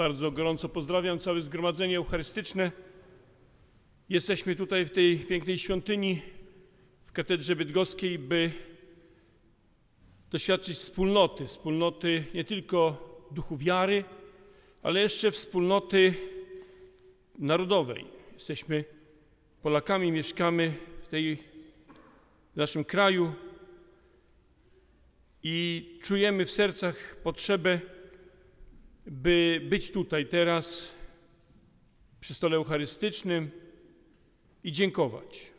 Bardzo gorąco pozdrawiam całe zgromadzenie eucharystyczne. Jesteśmy tutaj w tej pięknej świątyni w katedrze bydgoskiej, by doświadczyć wspólnoty nie tylko w duchu wiary, ale jeszcze wspólnoty narodowej. Jesteśmy Polakami, mieszkamy w naszym kraju i czujemy w sercach potrzebę, by być tutaj teraz przy stole eucharystycznym i dziękować.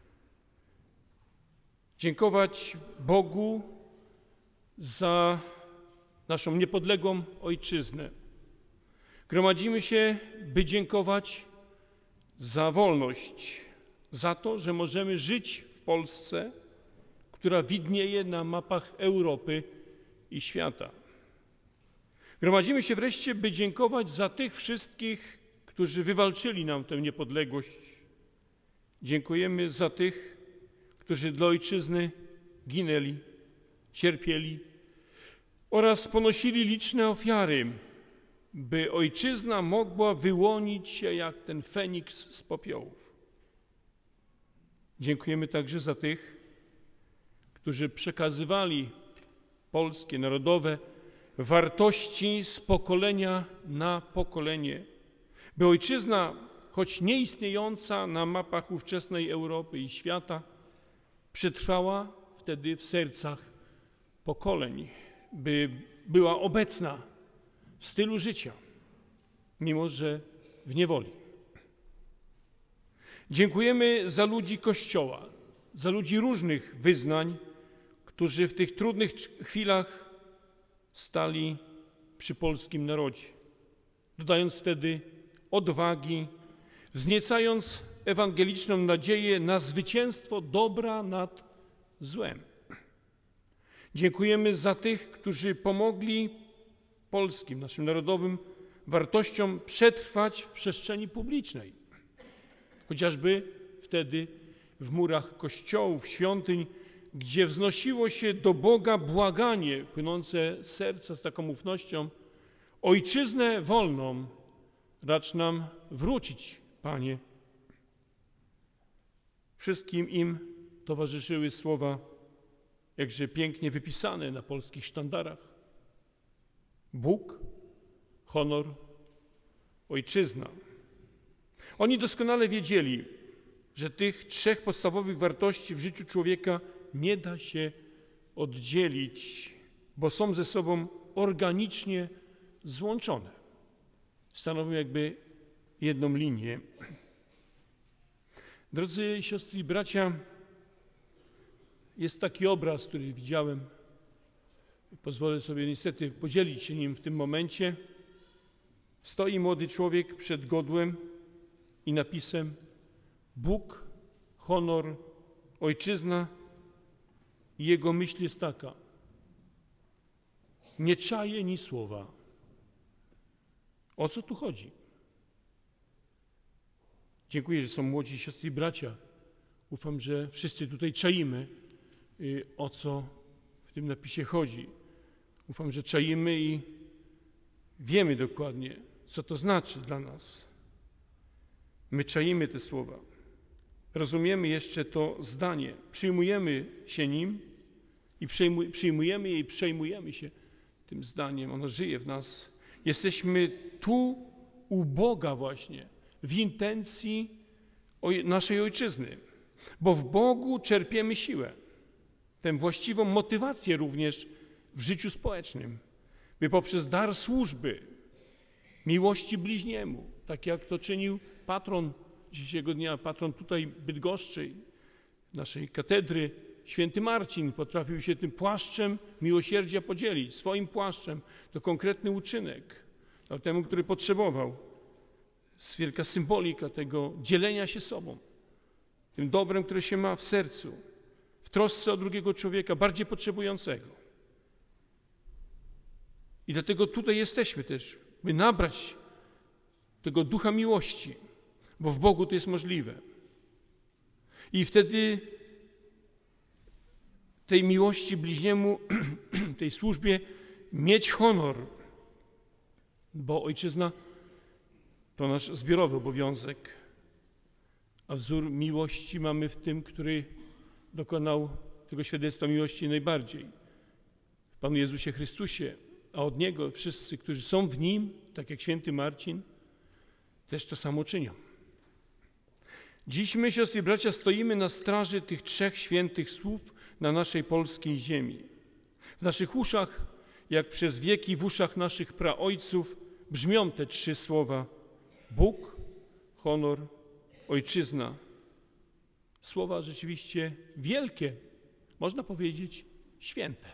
Dziękować Bogu za naszą niepodległą ojczyznę. Gromadzimy się, by dziękować za wolność, za to, że możemy żyć w Polsce, która widnieje na mapach Europy i świata. Gromadzimy się wreszcie, by dziękować za tych wszystkich, którzy wywalczyli nam tę niepodległość. Dziękujemy za tych, którzy dla ojczyzny ginęli, cierpieli oraz ponosili liczne ofiary, by ojczyzna mogła wyłonić się jak ten Feniks z popiołów. Dziękujemy także za tych, którzy przekazywali polskie, narodowe wartości z pokolenia na pokolenie, by ojczyzna, choć nieistniejąca na mapach ówczesnej Europy i świata, przetrwała wtedy w sercach pokoleń, by była obecna w stylu życia, mimo że w niewoli. Dziękujemy za ludzi Kościoła, za ludzi różnych wyznań, którzy w tych trudnych chwilach stali przy polskim narodzie, dodając wtedy odwagi, wzniecając ewangeliczną nadzieję na zwycięstwo dobra nad złem. Dziękujemy za tych, którzy pomogli polskim, naszym narodowym wartościom przetrwać w przestrzeni publicznej, chociażby wtedy w murach kościołów, świątyń, gdzie wznosiło się do Boga błaganie płynące z serca z taką ufnością: Ojczyznę wolną racz nam wrócić, Panie. Wszystkim im towarzyszyły słowa jakże pięknie wypisane na polskich sztandarach: Bóg, honor, ojczyzna. Oni doskonale wiedzieli, że tych trzech podstawowych wartości w życiu człowieka nie da się oddzielić, bo są ze sobą organicznie złączone. Stanowią jakby jedną linię. Drodzy siostry i bracia, jest taki obraz, który widziałem. Pozwolę sobie niestety podzielić się nim w tym momencie. Stoi młody człowiek przed godłem i napisem: Bóg, honor, ojczyzna. I jego myśl jest taka: nie czaję ni słowa. O co tu chodzi? Dziękuję, że są młodzi siostry i bracia. Ufam, że wszyscy tutaj czaimy, o co w tym napisie chodzi. Ufam, że czaimy i wiemy dokładnie, co to znaczy dla nas. My czaimy te słowa. Rozumiemy jeszcze to zdanie. Przyjmujemy się nim i przyjmujemy je i przejmujemy się tym zdaniem. Ono żyje w nas. Jesteśmy tu u Boga właśnie, w intencji naszej ojczyzny, bo w Bogu czerpiemy siłę, tę właściwą motywację również w życiu społecznym, by poprzez dar służby, miłości bliźniemu, tak jak to czynił patron dzisiejszego dnia, patron tutaj Bydgoszczy, naszej katedry, święty Marcin, potrafił się tym płaszczem miłosierdzia podzielić, swoim płaszczem. To konkretny uczynek dla temu, który potrzebował. Jest wielka symbolika tego dzielenia się sobą, tym dobrem, które się ma w sercu, w trosce o drugiego człowieka, bardziej potrzebującego. I dlatego tutaj jesteśmy też, by nabrać tego ducha miłości, bo w Bogu to jest możliwe. I wtedy tej miłości bliźniemu, tej służbie mieć honor, bo ojczyzna to nasz zbiorowy obowiązek, a wzór miłości mamy w tym, który dokonał tego świadectwa miłości najbardziej, w Panu Jezusie Chrystusie, a od Niego wszyscy, którzy są w Nim, tak jak święty Marcin, też to samo czynią. Dziś my, siostry i bracia, stoimy na straży tych trzech świętych słów na naszej polskiej ziemi. W naszych uszach, jak przez wieki w uszach naszych praojców, brzmią te trzy słowa: Bóg, honor, ojczyzna. Słowa rzeczywiście wielkie, można powiedzieć święte.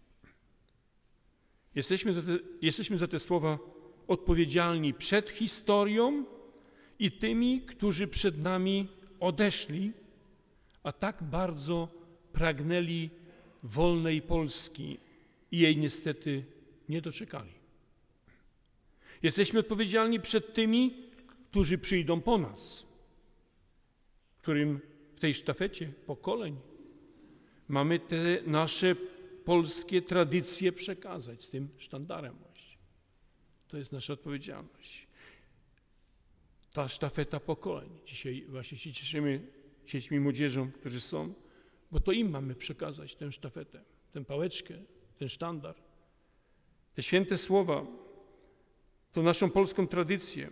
Jesteśmy za te słowa odpowiedzialni przed historią i tymi, którzy przed nami odeszli, a tak bardzo pragnęli wolnej Polski i jej niestety nie doczekali. Jesteśmy odpowiedzialni przed tymi, którzy przyjdą po nas, którym w tej sztafecie pokoleń mamy te nasze polskie tradycje przekazać z tym sztandarem właśnie. To jest nasza odpowiedzialność. Ta sztafeta pokoleń. Dzisiaj właśnie się cieszymy dziećmi, młodzieżą, którzy są, bo to im mamy przekazać tę sztafetę, tę pałeczkę, ten sztandar. Te święte słowa to naszą polską tradycję,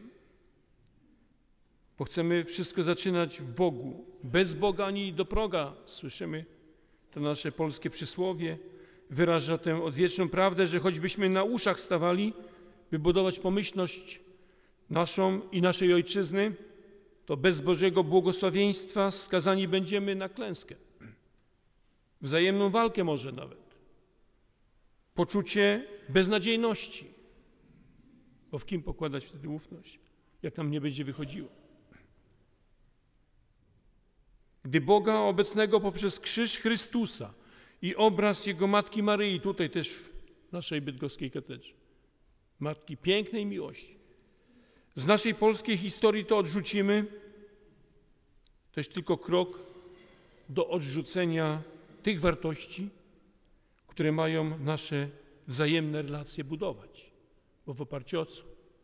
bo chcemy wszystko zaczynać w Bogu. Bez Boga ani do proga, słyszymy to nasze polskie przysłowie. Wyraża tę odwieczną prawdę, że choćbyśmy na uszach stawali, by budować pomyślność naszą i naszej ojczyzny, to bez Bożego błogosławieństwa skazani będziemy na klęskę. Wzajemną walkę może nawet. Poczucie beznadziejności. Bo w kim pokładać wtedy ufność, jak nam nie będzie wychodziło? Gdy Boga obecnego poprzez krzyż Chrystusa i obraz Jego Matki Maryi, tutaj też w naszej bydgoskiej katedrze, Matki pięknej miłości, z naszej polskiej historii to odrzucimy, to jest tylko krok do odrzucenia tych wartości, które mają nasze wzajemne relacje budować. Bo w oparciu o co?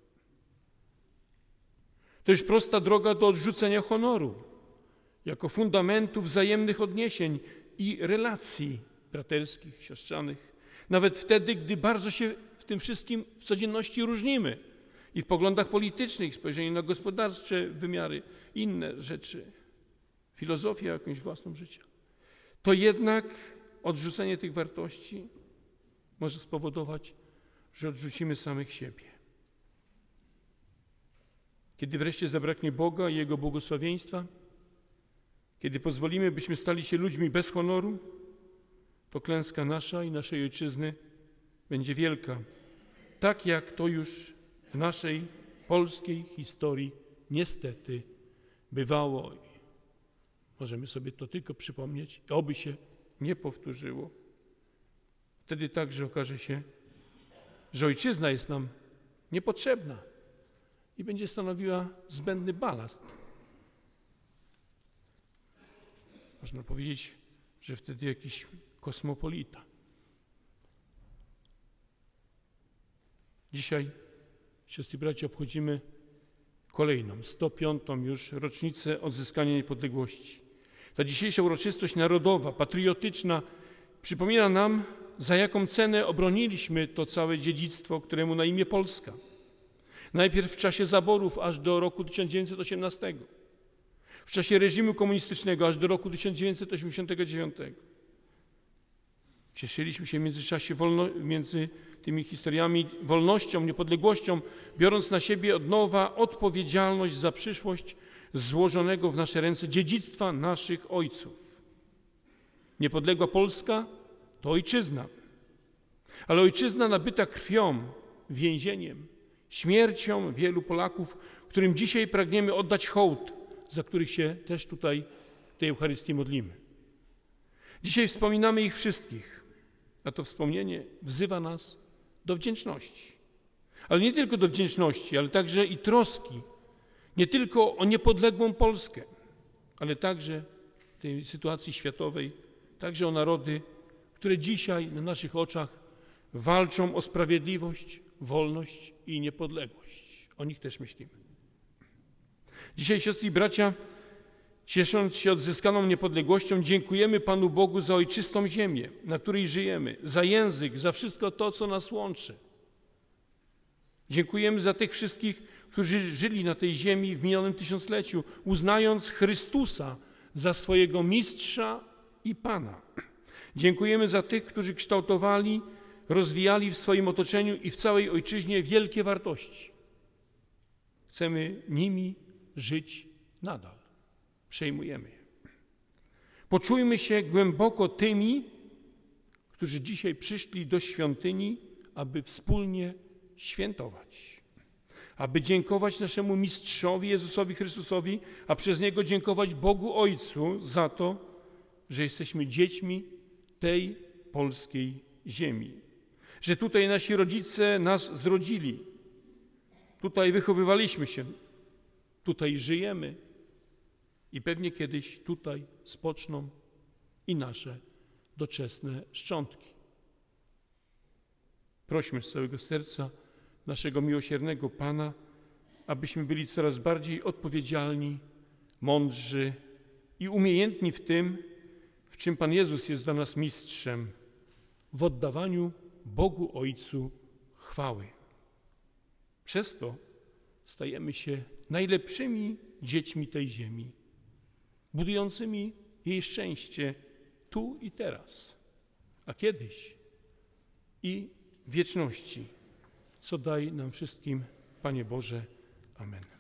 To jest prosta droga do odrzucenia honoru jako fundamentu wzajemnych odniesień i relacji braterskich, siostrzanych. Nawet wtedy, gdy bardzo się w tym wszystkim w codzienności różnimy i w poglądach politycznych, spojrzeniu na gospodarcze wymiary, inne rzeczy, filozofię jakąś własną życia, to jednak odrzucenie tych wartości może spowodować, że odrzucimy samych siebie. Kiedy wreszcie zabraknie Boga i Jego błogosławieństwa, kiedy pozwolimy, byśmy stali się ludźmi bez honoru, to klęska nasza i naszej ojczyzny będzie wielka, tak jak to już w naszej polskiej historii niestety bywało. Możemy sobie to tylko przypomnieć, oby się nie powtórzyło. Wtedy także okaże się, że ojczyzna jest nam niepotrzebna i będzie stanowiła zbędny balast. Można powiedzieć, że wtedy jakiś kosmopolita. Dzisiaj, siostry i bracia, obchodzimy kolejną, 105. już rocznicę odzyskania niepodległości. Ta dzisiejsza uroczystość narodowa, patriotyczna przypomina nam, za jaką cenę obroniliśmy to całe dziedzictwo, któremu na imię Polska. Najpierw w czasie zaborów aż do roku 1918, w czasie reżimu komunistycznego aż do roku 1989. Cieszyliśmy się w międzyczasie między tymi historiami wolnością, niepodległością, biorąc na siebie od nowa odpowiedzialność za przyszłość złożonego w nasze ręce dziedzictwa naszych ojców. Niepodległa Polska to ojczyzna, ale ojczyzna nabyta krwią, więzieniem, śmiercią wielu Polaków, którym dzisiaj pragniemy oddać hołd, za których się też tutaj w tej Eucharystii modlimy. Dzisiaj wspominamy ich wszystkich, a to wspomnienie wzywa nas do wdzięczności. Ale nie tylko do wdzięczności, ale także i troski, nie tylko o niepodległą Polskę, ale także w tej sytuacji światowej, także o narody, które dzisiaj na naszych oczach walczą o sprawiedliwość, wolność i niepodległość. O nich też myślimy. Dzisiaj, siostry i bracia, ciesząc się odzyskaną niepodległością, dziękujemy Panu Bogu za ojczystą ziemię, na której żyjemy, za język, za wszystko to, co nas łączy. Dziękujemy za tych wszystkich, którzy żyli na tej ziemi w minionym tysiącleciu, uznając Chrystusa za swojego mistrza i Pana. Dziękujemy za tych, którzy kształtowali, rozwijali w swoim otoczeniu i w całej ojczyźnie wielkie wartości. Chcemy nimi żyć nadal. Przejmujemy je. Poczujmy się głęboko tymi, którzy dzisiaj przyszli do świątyni, aby wspólnie świętować, aby dziękować naszemu Mistrzowi Jezusowi Chrystusowi, a przez Niego dziękować Bogu Ojcu za to, że jesteśmy dziećmi tej polskiej ziemi, że tutaj nasi rodzice nas zrodzili, tutaj wychowywaliśmy się, tutaj żyjemy i pewnie kiedyś tutaj spoczną i nasze doczesne szczątki. Prośmy z całego serca naszego miłosiernego Pana, abyśmy byli coraz bardziej odpowiedzialni, mądrzy i umiejętni w tym, w czym Pan Jezus jest dla nas mistrzem, w oddawaniu Bogu Ojcu chwały. Przez to stajemy się najlepszymi dziećmi tej ziemi, budującymi jej szczęście tu i teraz, a kiedyś i w wieczności, co daj nam wszystkim, Panie Boże. Amen.